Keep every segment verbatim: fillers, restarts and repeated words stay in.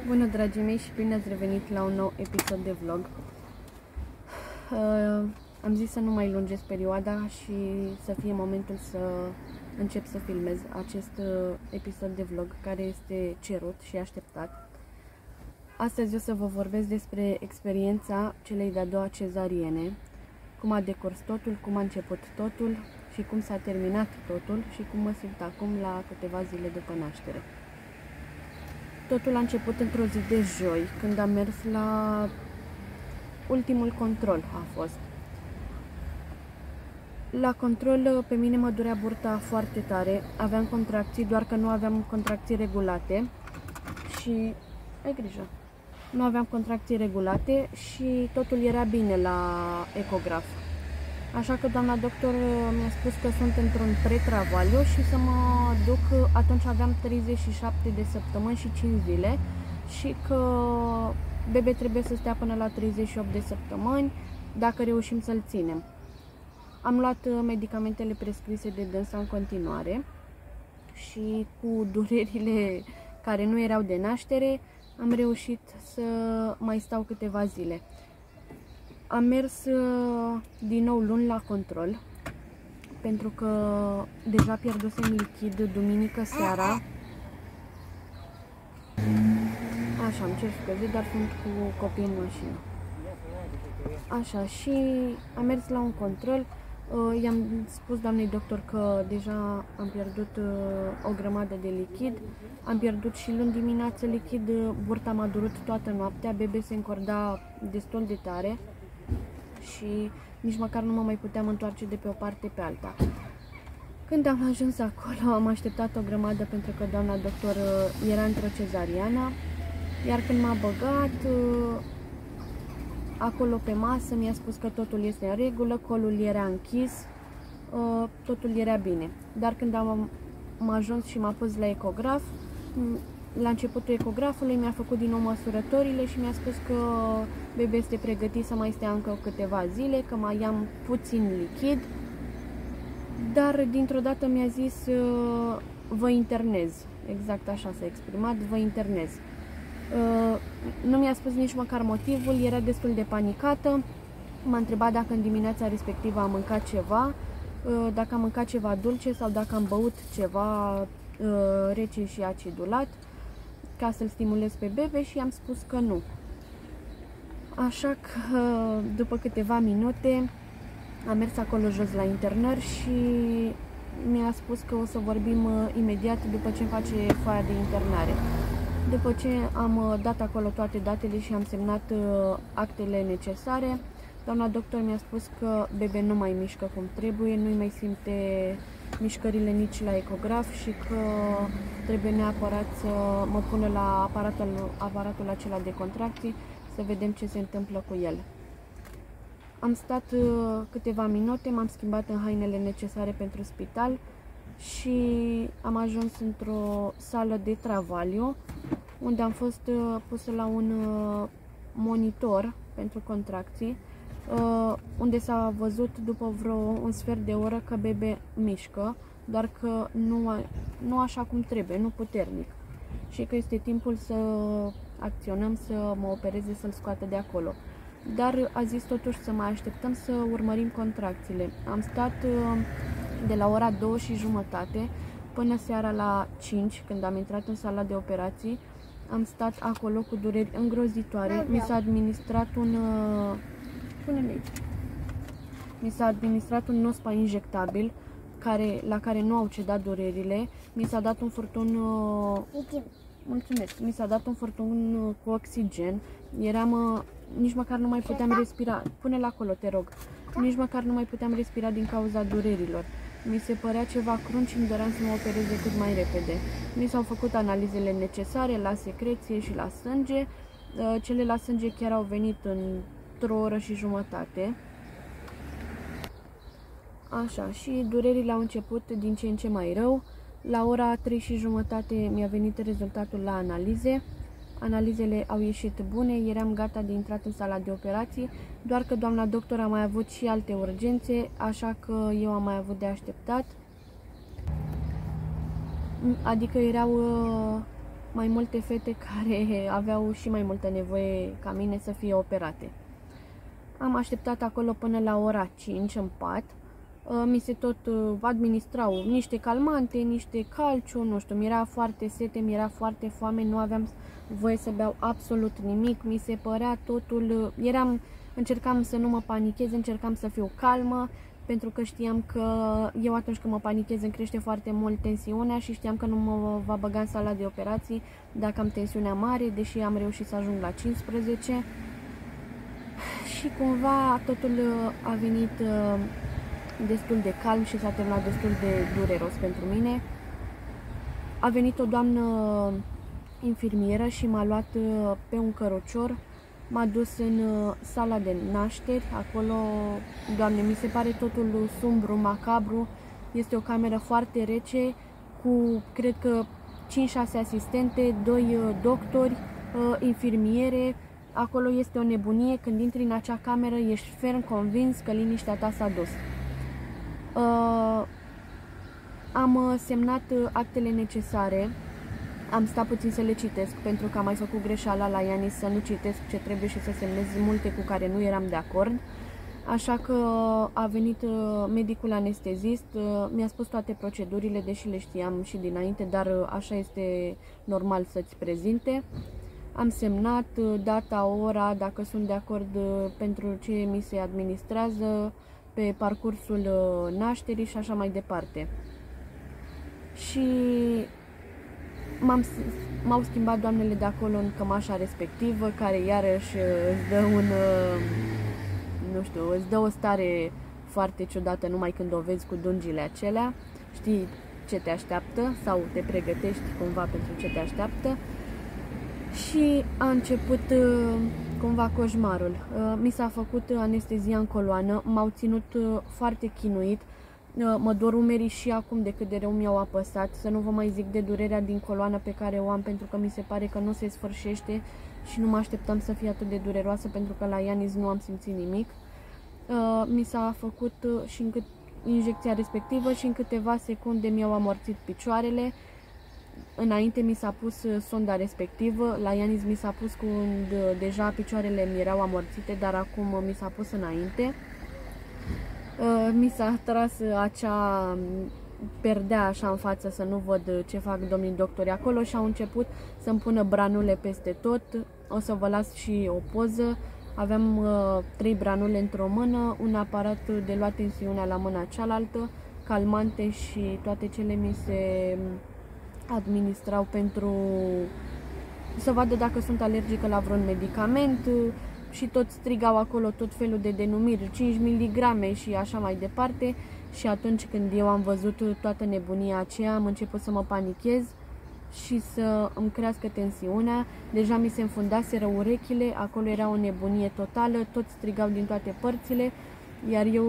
Bună, dragii mei, și bine ați revenit la un nou episod de vlog. Uh, am zis să nu mai lungesc perioada și să fie momentul să încep să filmez acest uh, episod de vlog care este cerut și așteptat. Astăzi o să vă vorbesc despre experiența celei de-a doua cezariene, cum a decurs totul, cum a început totul și cum s-a terminat totul și cum mă simt acum la câteva zile după naștere. Totul a început într-o zi de joi, când am mers la ultimul control, a fost. La control pe mine mă durea burta foarte tare, aveam contracții, doar că nu aveam contracții regulate și... ai grijă! Nu aveam contracții regulate și totul era bine la ecograf. Așa că doamna doctor mi-a spus că sunt într-un pretravaliu și să mă duc, atunci aveam treizeci și șapte de săptămâni și cinci zile și că bebe trebuie să stea până la treizeci și opt de săptămâni dacă reușim să-l ținem. Am luat medicamentele prescrise de dânsa în continuare și cu durerile care nu erau de naștere am reușit să mai stau câteva zile. Am mers din nou luni la control, pentru că deja pierdusem lichid duminică seara. Așa, îmi cer scuze, dar sunt cu copii în mașină. Așa, și am mers la un control. I-am spus doamnei doctor că deja am pierdut o grămadă de lichid. Am pierdut și luni dimineață lichid, burta m-a durut toată noaptea, bebe se încorda destul de tare și nici măcar nu mă mai puteam întoarce de pe o parte pe alta. Când am ajuns acolo, am așteptat o grămadă pentru că doamna doctor era într-o cezariană, iar când m-a băgat acolo pe masă, mi-a spus că totul este în regulă, colul era închis, totul era bine. Dar când am, am ajuns și m-a pus la ecograf, la începutul ecografului mi-a făcut din nou măsurătorile și mi-a spus că bebe este pregătit să mai stea încă câteva zile, că mai am puțin lichid, dar dintr-o dată mi-a zis vă internez, exact așa s-a exprimat, vă internez. Nu mi-a spus nici măcar motivul, era destul de panicată, m-a întrebat dacă în dimineața respectivă am mâncat ceva, dacă am mâncat ceva dulce sau dacă am băut ceva rece și acidulat, ca să-l stimulez pe bebe, și i-am spus că nu. Așa că după câteva minute am mers acolo jos la internări și mi-a spus că o să vorbim imediat după ce îmi face foaia de internare. După ce am dat acolo toate datele și am semnat actele necesare, doamna doctor mi-a spus că bebe nu mai mișcă cum trebuie, nu-i mai simte mișcările nici la ecograf și că trebuie neapărat să mă pună la aparatul, aparatul acela de contracții să vedem ce se întâmplă cu el. Am stat câteva minute, m-am schimbat în hainele necesare pentru spital și am ajuns într-o sală de travaliu unde am fost pusă la un monitor pentru contracții, unde s-a văzut după vreo un sfert de oră că bebe mișcă, doar că nu, nu așa cum trebuie, nu puternic, și că este timpul să acționăm, să mă opereze, să-l scoată de acolo. Dar a zis totuși să mai așteptăm să urmărim contracțiile. Am stat de la ora două și jumătate până seara la cinci, când am intrat în sala de operații. Am stat acolo cu dureri îngrozitoare. Mi s-a administrat un Pune-le aici. Mi s-a administrat un Nospa injectabil care, la care nu au cedat durerile. Mi s-a dat un furtun Mulțumesc. Mi s-a dat un furtun cu oxigen. Eram nici măcar nu mai puteam respira. Pune-l acolo, te rog. Nici măcar nu mai puteam respira din cauza durerilor. Mi se părea ceva crunt și îmi doream să mă opereze cât mai repede. Mi s-au făcut analizele necesare la secreție și la sânge. Cele la sânge chiar au venit într-o oră și jumătate. Așa, și durerile au început din ce în ce mai rău. La ora trei și jumătate mi-a venit rezultatul la analize. Analizele au ieșit bune, eram gata de intrat în sala de operații, doar că doamna doctor a mai avut și alte urgențe, așa că eu am mai avut de așteptat. Adică erau mai multe fete care aveau și mai multă nevoie ca mine să fie operate. Am așteptat acolo până la ora cinci în pat. Mi se tot administrau niște calmante, niște calciu, nu știu, mi-era foarte sete, mi-era foarte foame, nu aveam voie să beau absolut nimic, mi se părea totul, eram, încercam să nu mă panichez, încercam să fiu calmă, pentru că știam că eu atunci când mă panichez îmi crește foarte mult tensiunea și știam că nu mă va băga în sala de operații dacă am tensiunea mare, deși am reușit să ajung la cincisprezece. Și cumva totul a venit destul de calm și s-a terminat destul de dureros pentru mine. A venit o doamnă infirmieră și m-a luat pe un cărucior, m-a dus în sala de nașteri. Acolo, Doamne, mi se pare totul sumbru, macabru. Este o cameră foarte rece cu, cred că, cinci șase asistente, doi doctori, infirmiere. Acolo este o nebunie. Când intri în acea cameră, ești ferm convins că liniștea ta s-a dus. Uh, am semnat actele necesare, am stat puțin să le citesc, pentru că am mai făcut greșeala la Ianis să nu citesc ce trebuie și să semnez multe cu care nu eram de acord. Așa că a venit medicul anestezist, mi-a spus toate procedurile, deși le știam și dinainte, dar așa este normal să-ți prezinte. Am semnat data, ora, dacă sunt de acord pentru ce mi se administrează pe parcursul nașterii și așa mai departe. Și m-au schimbat doamnele de acolo în cămașa respectivă, care iarăși îți dă un, nu știu, îți dă o stare foarte ciudată numai când o vezi cu dungile acelea. Știi ce te așteaptă sau te pregătești cumva pentru ce te așteaptă. Și a început cumva coșmarul. Mi s-a făcut anestezia în coloană, m-au ținut foarte chinuit, mă dor umerii și acum de cât de rău mi-au apăsat, să nu vă mai zic de durerea din coloană pe care o am, pentru că mi se pare că nu se sfârșește și nu mă așteptam să fie atât de dureroasă, pentru că la Ianis nu am simțit nimic. Mi s-a făcut și în cât injecția respectivă și în câteva secunde mi-au amorțit picioarele. Înainte mi s-a pus sonda respectivă, la Ianis mi s-a pus când deja picioarele mi erau amorțite, dar acum mi s-a pus înainte. Mi s-a tras acea perdea așa în față să nu văd ce fac domnii doctori acolo și au început să-mi pună branule peste tot. O să vă las și o poză. Aveam uh, trei branule într-o mână, un aparat de luat tensiunea la mâna cealaltă, calmante și toate cele mi se administrau pentru să vadă dacă sunt alergică la vreun medicament și tot strigau acolo tot felul de denumiri, cinci miligrame și așa mai departe. Și atunci când eu am văzut toată nebunia aceea, am început să mă panichez și să îmi crească tensiunea. Deja mi se înfundaseră urechile, acolo era o nebunie totală, toți strigau din toate părțile, iar eu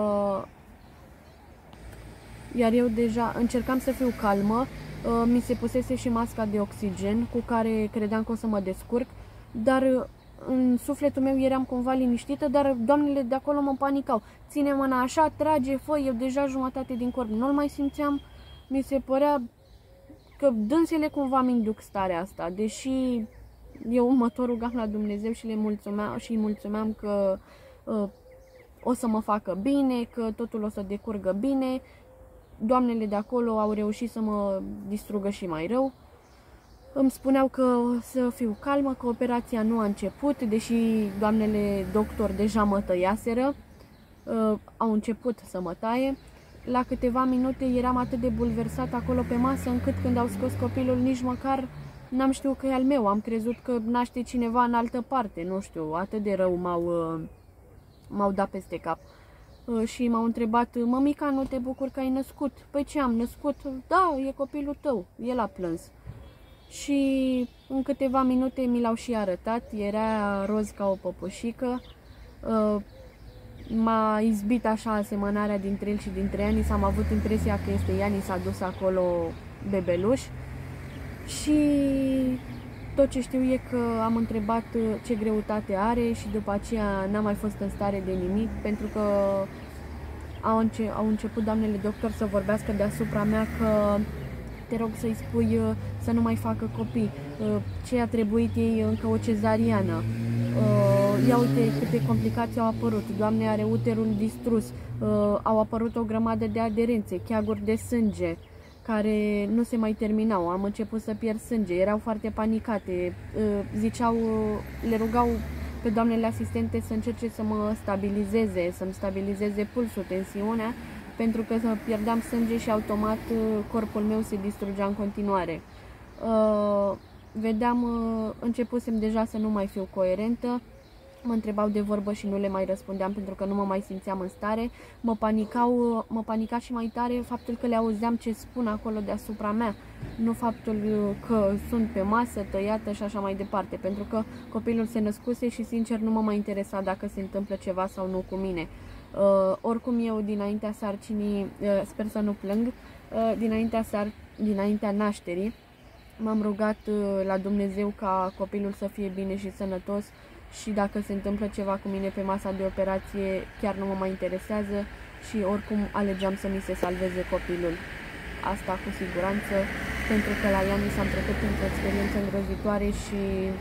iar eu deja încercam să fiu calmă. Mi se pusese și masca de oxigen cu care credeam că o să mă descurc, dar în sufletul meu eram cumva liniștită, dar doamnele de acolo mă panicau. Ține mâna așa, trage, fă, eu deja jumătate din corp nu-l mai simțeam. Mi se părea că dânsele cumva mi-induc starea asta, deși eu mă tot rugam la Dumnezeu și le mulțumeam, și îi mulțumeam că uh, o să mă facă bine, că totul o să decurgă bine. Doamnele de acolo au reușit să mă distrugă și mai rău. Îmi spuneau că să fiu calmă, că operația nu a început, deși doamnele doctor deja mă tăiaseră, uh, au început să mă taie. La câteva minute eram atât de bulversat acolo pe masă, încât când au scos copilul nici măcar n-am știut că e al meu. Am crezut că naște cineva în altă parte, nu știu, atât de rău m-au uh, m-au dat peste cap. Uh, și m-au întrebat: mămica, nu te bucur că ai născut? Păi ce, am născut? Da, e copilul tău. El a plâns. Și în câteva minute mi l-au și arătat, era roz ca o păpușică. Uh, M-a izbit așa asemănarea dintre el și dintre Ianis, am avut impresia că este Ianis adus acolo bebeluș. Și tot ce știu e că am întrebat ce greutate are și după aceea n-am mai fost în stare de nimic, pentru că au, înce au început doamnele doctor să vorbească deasupra mea că te rog să-i spui să nu mai facă copii, ce a trebuit ei încă o cezariană, ia uite câte complicații au apărut, Doamne, are uterul distrus, au apărut o grămadă de aderențe, cheaguri de sânge care nu se mai terminau, am început să pierd sânge, erau foarte panicate, ziceau, le rugau pe doamnele asistente să încerce să mă stabilizeze, să-mi stabilizeze pulsul, tensiunea, pentru că pierdeam sânge și automat corpul meu se distrugea în continuare. Vedeam, începusem deja să nu mai fiu coerentă, mă întrebau de vorbă și nu le mai răspundeam pentru că nu mă mai simțeam în stare. Mă panicau, mă panica și mai tare faptul că le auzeam ce spun acolo deasupra mea, nu faptul că sunt pe masă, tăiată și așa mai departe, pentru că copilul se născuse și sincer nu mă mai interesa dacă se întâmplă ceva sau nu cu mine. Uh, oricum eu dinaintea sarcinii, uh, sper să nu plâng, uh, dinaintea, sar, dinaintea nașterii m-am rugat uh, la Dumnezeu ca copilul să fie bine și sănătos și dacă se întâmplă ceva cu mine pe masa de operație chiar nu mă mai interesează și oricum alegeam să mi se salveze copilul. Asta cu siguranță, pentru că la ea mi s-am trecut într-o experiență îngrozitoare și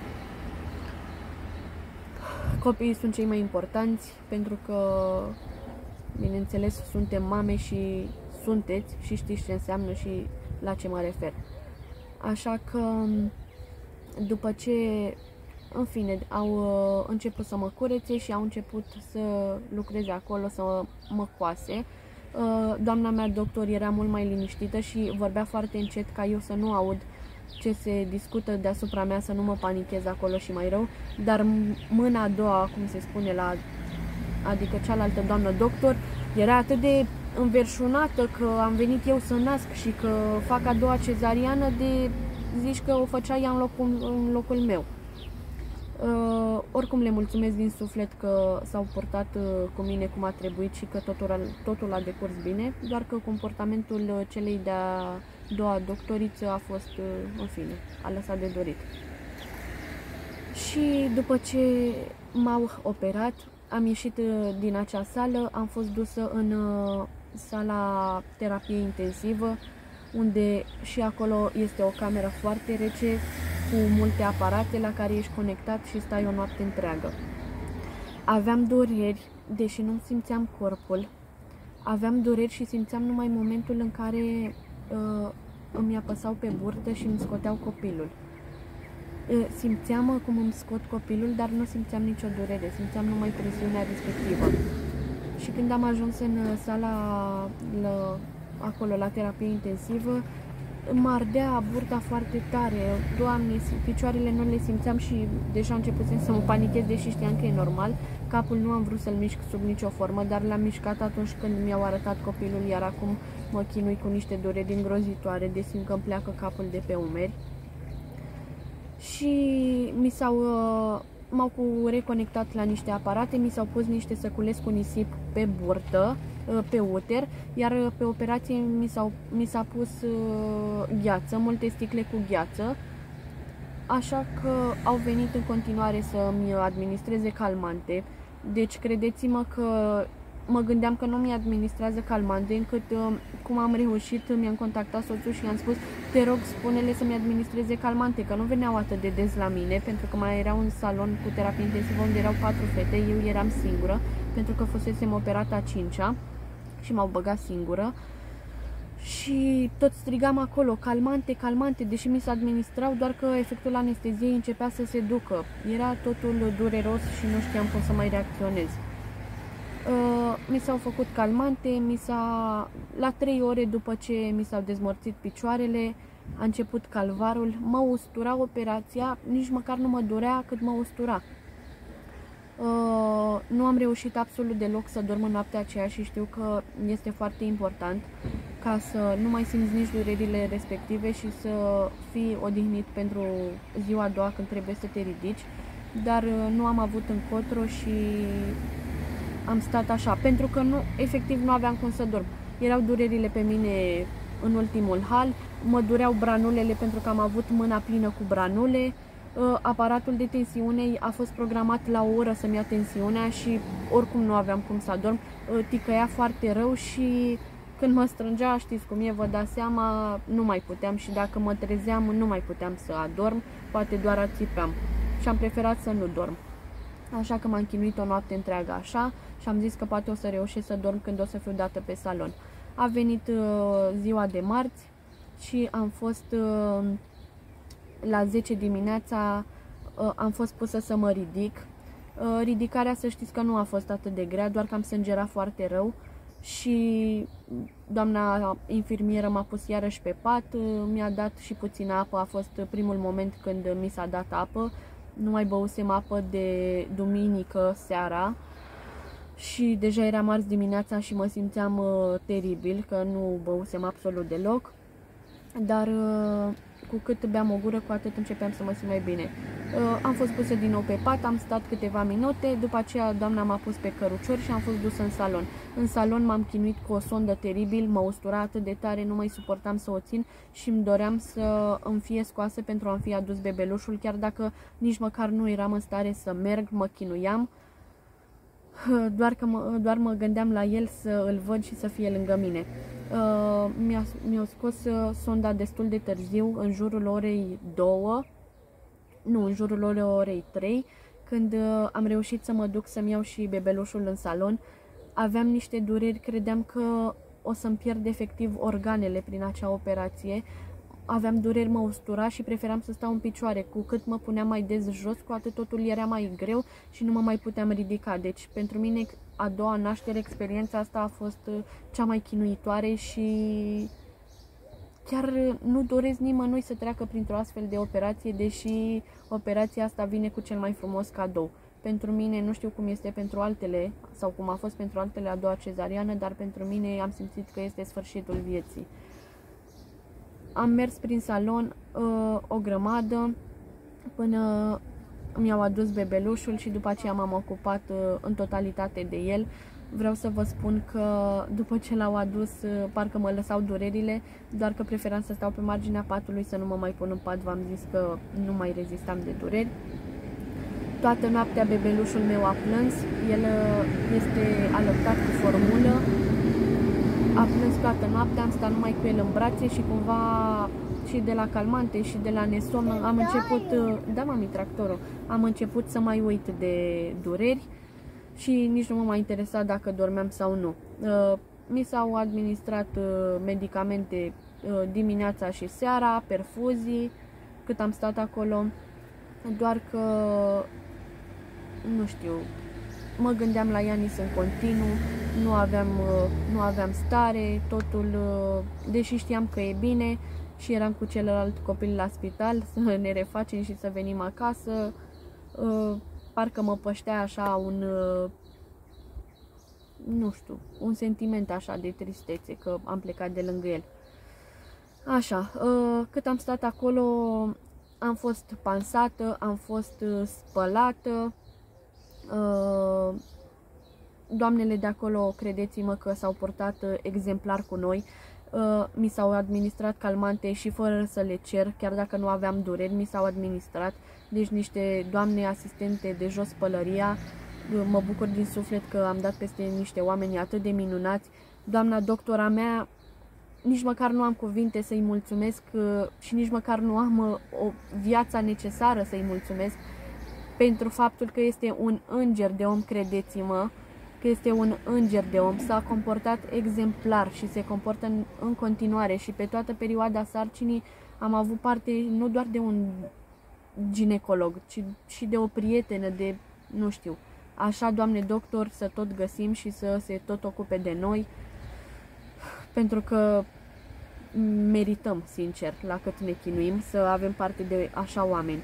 copiii sunt cei mai importanți, pentru că, bineînțeles, suntem mame și sunteți și știți ce înseamnă și la ce mă refer. Așa că, după ce, în fine, au uh, început să mă curețe și au început să lucreze acolo, să mă coase, uh, doamna mea doctor era mult mai liniștită și vorbea foarte încet ca eu să nu aud ce se discută deasupra mea, să nu mă panichez acolo și mai rău, dar mâna a doua, cum se spune, la, adică cealaltă doamnă doctor, era atât de înverșunată că am venit eu să nasc și că fac a doua cezariană, de zici că o făcea ea în locul, în locul meu. Uh, oricum le mulțumesc din suflet că s-au purtat uh, cu mine cum a trebuit și că totul a, totul a decurs bine, doar că comportamentul uh, celei de-a doua doctoriță a fost, uh, în fine, a lăsat de dorit. Și după ce m-au operat, am ieșit uh, din acea sală, am fost dusă în uh, sala terapie intensivă, unde și acolo este o cameră foarte rece, cu multe aparate la care ești conectat și stai o noapte întreagă. Aveam dureri, deși nu simțeam corpul. Aveam dureri și simțeam numai momentul în care uh, îmi apăsau pe burtă și îmi scoteau copilul. Uh, simțeam cum îmi scot copilul, dar nu simțeam nicio durere, simțeam numai presiunea respectivă. Și când am ajuns în sala la, acolo la terapie intensivă, mă ardea burta foarte tare, Doamne, picioarele nu le simțeam și deja începusem să mă panichez, deși știam că e normal. Capul nu am vrut să-l mișc sub nicio formă, dar l-am mișcat atunci când mi-au arătat copilul, iar acum mă chinui cu niște dureri îngrozitoare, de simt că îmi pleacă capul de pe umeri. Și mi s-au, m-au reconectat la niște aparate, mi s-au pus niște săculeți cu nisip pe burtă, pe uter, iar pe operație mi s-a mi s-a pus uh, gheață, multe sticle cu gheață, așa că au venit în continuare să-mi administreze calmante. Deci credeți-mă că mă gândeam că nu mi administrează calmante, încât uh, cum am reușit, mi-am contactat soțul și i-am spus: te rog, spune-le să-mi administreze calmante, că nu veneau atât de des la mine, pentru că mai era un salon cu terapie intensivă unde erau patru fete, eu eram singură, pentru că fusesem operată a cincea și m-au băgat singură și tot strigam acolo calmante, calmante, deși mi se administrau, doar că efectul anesteziei începea să se ducă. Era totul dureros și nu știam cum să mai reacționez. Uh, mi s-au făcut calmante, mi s-a... la trei ore după ce mi s-au dezmorțit picioarele, a început calvarul, mă ustura operația, nici măcar nu mă durea cât mă ustura. Uh, nu am reușit absolut deloc să dorm în noaptea aceea și știu că este foarte important ca să nu mai simți nici durerile respective și să fii odihnit pentru ziua a doua când trebuie să te ridici, dar uh, nu am avut încotro și am stat așa, pentru că nu, efectiv nu aveam cum să dorm. Erau durerile pe mine în ultimul hal, mă dureau branulele pentru că am avut mâna plină cu branule. Aparatul de tensiune a fost programat la o oră să-mi ia tensiunea și oricum nu aveam cum să adorm. Ticăia foarte rău și când mă strângea, știți cum e, vă dați seama, nu mai puteam și dacă mă trezeam, nu mai puteam să adorm, poate doar ațipeam și am preferat să nu dorm. Așa că m-am chinuit o noapte întreagă așa și am zis că poate o să reușesc să dorm când o să fiu dată pe salon. A venit uh, ziua de marți și am fost uh, la zece dimineața, uh, am fost pusă să mă ridic. Uh, ridicarea, să știți că nu a fost atât de grea, doar că am sângerat foarte rău și doamna infirmieră m-a pus iarăși pe pat, uh, mi-a dat și puțină apă, a fost primul moment când mi s-a dat apă. Nu mai băusem apă de duminică seara și deja era marți dimineața și mă simțeam uh, teribil, că nu băusem absolut deloc, dar uh, cu cât beam o gură, cu atât începeam să mă simt mai bine. Uh, am fost pusă din nou pe pat, am stat câteva minute, după aceea doamna m-a pus pe căruciori și am fost dusă în salon. În salon m-am chinuit cu o sondă teribil, mă ustura atât de tare, nu mai suportam să o țin și îmi doream să îmi fie scoasă pentru a-mi fi adus bebelușul, chiar dacă nici măcar nu eram în stare să merg, mă chinuiam. Doar, că mă, doar mă gândeam la el, să îl văd și să fie lângă mine. Uh, mi-a, mi-a scos uh, sonda destul de târziu, în jurul orei două, nu, în jurul orei trei, când uh, am reușit să mă duc să-mi iau și bebelușul în salon. Aveam niște dureri, credeam că o să-mi pierd efectiv organele prin acea operație. Aveam dureri, mă ustura și preferam să stau în picioare. Cu cât mă puneam mai des jos, cu atât totul era mai greu și nu mă mai puteam ridica. Deci pentru mine a doua naștere, experiența asta a fost cea mai chinuitoare și chiar nu doresc nimănui să treacă printr-o astfel de operație, deși operația asta vine cu cel mai frumos cadou. Pentru mine, nu știu cum este pentru altele sau cum a fost pentru altele a doua cezariană, dar pentru mine am simțit că este sfârșitul vieții. Am mers prin salon uh, o grămadă până mi-au adus bebelușul și după aceea m-am ocupat uh, în totalitate de el. Vreau să vă spun că după ce l-au adus, uh, parcă mă lăsau durerile, doar că preferam să stau pe marginea patului, să nu mă mai pun în pat, v-am zis că nu mai rezistam de dureri. Toată noaptea bebelușul meu a plâns, el uh, este alăptat cu formulă. A plâns toată noaptea, am stat numai cu el în brațe și cumva și de la calmante și de la nesom am început, da mami tractorul, am început să mai uit de dureri și nici nu mă mai interesa dacă dormeam sau nu. Mi s-au administrat medicamente dimineața și seara, perfuzii, cât am stat acolo, doar că, nu știu, mă gândeam la Ianis în continuu, nu aveam, nu aveam stare, totul, deși știam că e bine și eram cu celălalt copil la spital, să ne refacem și să venim acasă, parcă mă păștea așa un, nu știu, un sentiment așa de tristețe că am plecat de lângă el. Așa, cât am stat acolo, am fost pansată, am fost spălată. Doamnele de acolo, credeți-mă că s-au purtat exemplar cu noi. Mi s-au administrat calmante și fără să le cer, chiar dacă nu aveam dureri, mi s-au administrat. Deci niște doamne asistente de jos pălăria. Mă bucur din suflet că am dat peste niște oameni atât de minunați. Doamna doctora mea, nici măcar nu am cuvinte să-i mulțumesc și nici măcar nu am o viața necesară să-i mulțumesc pentru faptul că este un înger de om, credeți-mă, că este un înger de om, s-a comportat exemplar și se comportă în, în continuare și pe toată perioada sarcinii am avut parte nu doar de un ginecolog, ci și de o prietenă, de, nu știu, așa, Doamne doctor, să tot găsim și să se tot ocupe de noi, pentru că merităm, sincer, la cât ne chinuim, să avem parte de așa oameni.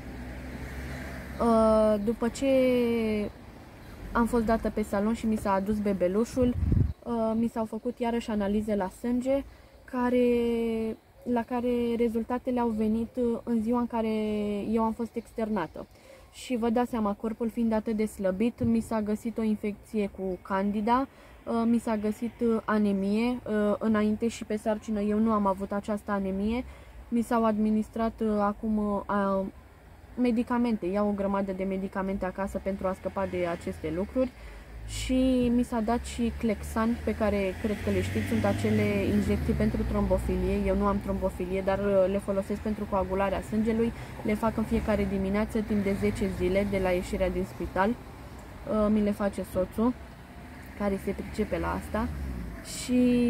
După ce am fost dată pe salon și mi s-a adus bebelușul, mi s-au făcut iarăși analize la sânge, care, la care rezultatele au venit în ziua în care eu am fost externată. Și vă dați seama, corpul fiind atât de slăbit, mi s-a găsit o infecție cu candida, mi s-a găsit anemie. Înainte și pe sarcină eu nu am avut această anemie. Mi s-au administrat acum medicamente, iau o grămadă de medicamente acasă pentru a scăpa de aceste lucruri și mi s-a dat și Clexan, pe care cred că le știți, sunt acele injecții pentru trombofilie. Eu nu am trombofilie, dar le folosesc pentru coagularea sângelui. Le fac în fiecare dimineață timp de zece zile de la ieșirea din spital. Mi le face soțul, care se pricepe la asta. Și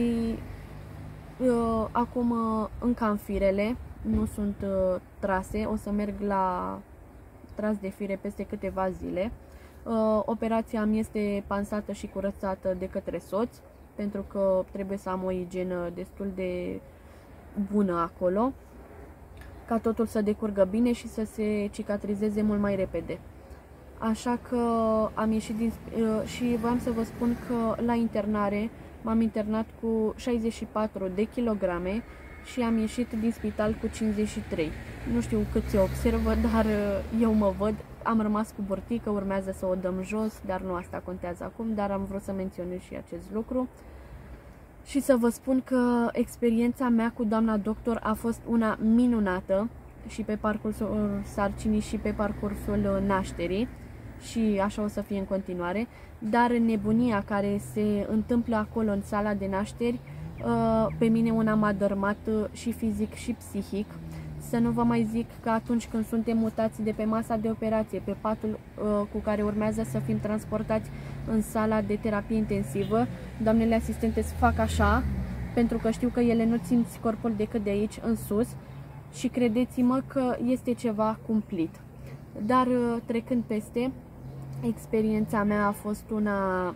uh, acum uh, încă am firele, nu sunt uh, trase, o să merg la tras de fire peste câteva zile. Uh, operația mi este pansată și curățată de către soț, pentru că trebuie să am o igienă destul de bună acolo, ca totul să decurgă bine și să se cicatrizeze mult mai repede. Așa că am ieșit din, uh, și voiam să vă spun că la internare m-am internat cu șaizeci și patru de kilograme și am ieșit din spital cu cincizeci și trei. Nu știu cât se observă, dar eu mă văd. Am rămas cu burtică, urmează să o dăm jos, dar nu asta contează acum, dar am vrut să menționez și acest lucru. Și să vă spun că experiența mea cu doamna doctor a fost una minunată, și pe parcursul sarcinii și pe parcursul nașterii, și așa o să fie în continuare, dar nebunia care se întâmplă acolo în sala de nașteri, pe mine una m-a dărmat și fizic și psihic. Să nu vă mai zic că atunci când suntem mutați de pe masa de operație pe patul cu care urmează să fim transportați în sala de terapie intensivă, doamnele asistente se fac așa, pentru că știu că ele nu simți corpul decât de aici în sus, și credeți-mă că este ceva cumplit. Dar trecând peste, experiența mea a fost una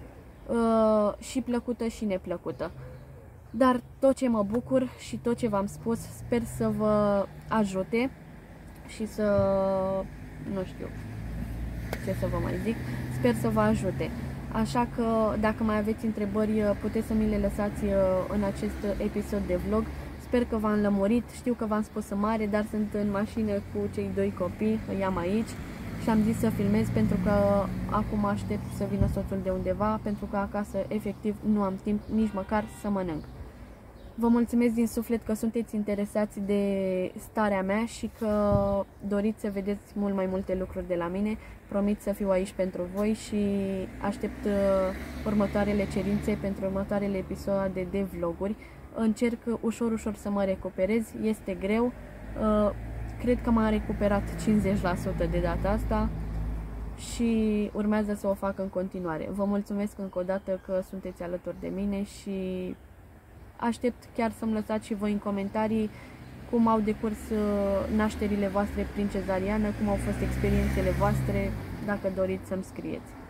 uh, și plăcută și neplăcută. Dar tot ce mă bucur și tot ce v-am spus, sper să vă ajute și să, nu știu ce să vă mai zic, sper să vă ajute. Așa că dacă mai aveți întrebări, puteți să mi le lăsați în acest episod de vlog. Sper că v-am lămurit, știu că v-am spus în mare, dar sunt în mașină cu cei doi copii, îi am aici și am zis să filmez pentru că acum aștept să vină soțul de undeva, pentru că acasă efectiv nu am timp nici măcar să mănânc. Vă mulțumesc din suflet că sunteți interesați de starea mea și că doriți să vedeți mult mai multe lucruri de la mine. Promit să fiu aici pentru voi și aștept următoarele cerințe pentru următoarele episoade de vloguri. Încerc ușor, ușor să mă recuperez, este greu, cred că m-am recuperat cincizeci la sută de data asta și urmează să o fac în continuare. Vă mulțumesc încă o dată că sunteți alături de mine și aștept chiar să-mi lăsați și voi în comentarii cum au decurs nașterile voastre prin cezariană, cum au fost experiențele voastre, dacă doriți să-mi scrieți.